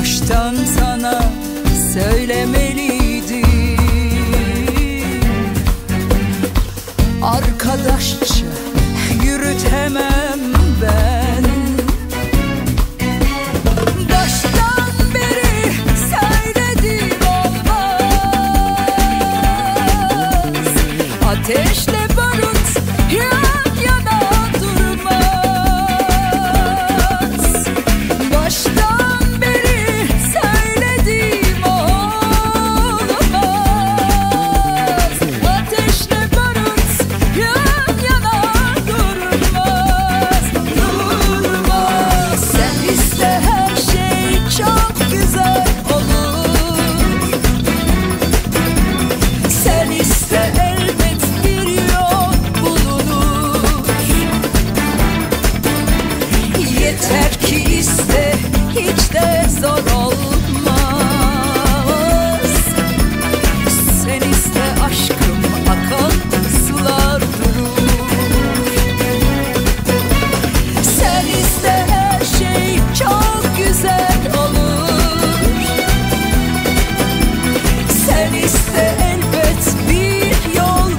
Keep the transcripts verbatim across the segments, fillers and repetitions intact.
Baştan sana söylemeliydim, arkadaşça yürütemem ben. Baştan beri söyledim olmaz, ateşle barut yan yana durmaz. Baştan beri söyledim olmaz, ateşle barut yan yana durmaz. Durmaz. Sen iste her şey çok güzel olur, sen iste elbet bir yol bulunur. Yeter ki iste, hiç de zor olmaz. Sen iste aşkım, akan sular durur. Sen iste her şey çok güzel olur, sen iste elbet bir yol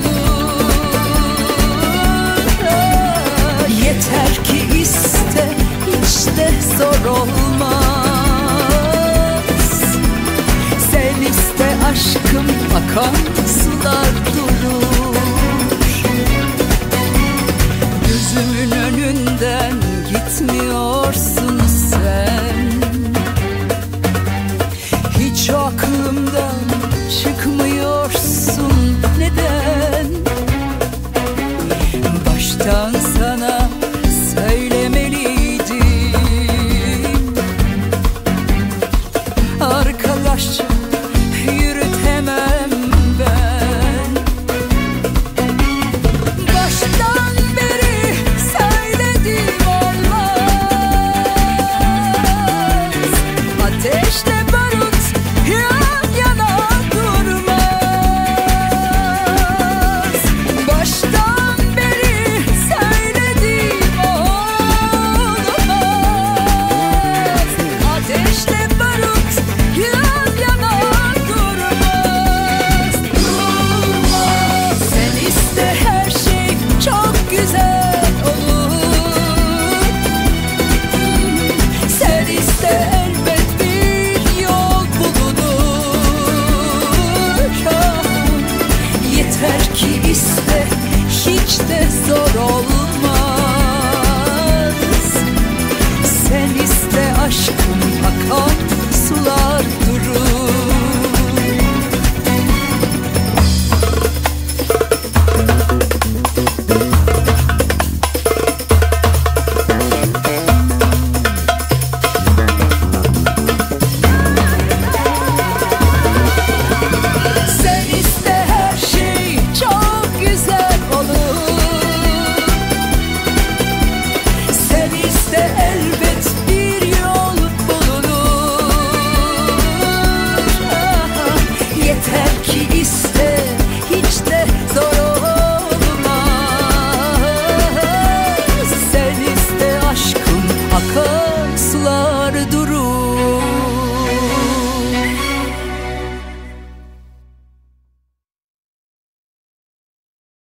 bulunur. Yeter ki iste, hiç de zor olmaz. Sen iste aşkım, akan sular durur. Gözümün önünden gitmiyorsun sen, hiç aklımdan çıkmıyorsun. Neden? Baştan sana söylemeliydim, arkadaşça yürütemem ben. Baştan beri söyledim olmaz, ateşle barut yan yana durmaz. Baştan beri söyledim olmaz, ateşle barut yan yana durmaz. Durmaz. Sen iste her şey çok güzel olur, sen iste elbet bir yol bulunur. Yeter ki iste, hiç de zor olmaz. Sen iste aşkım, akan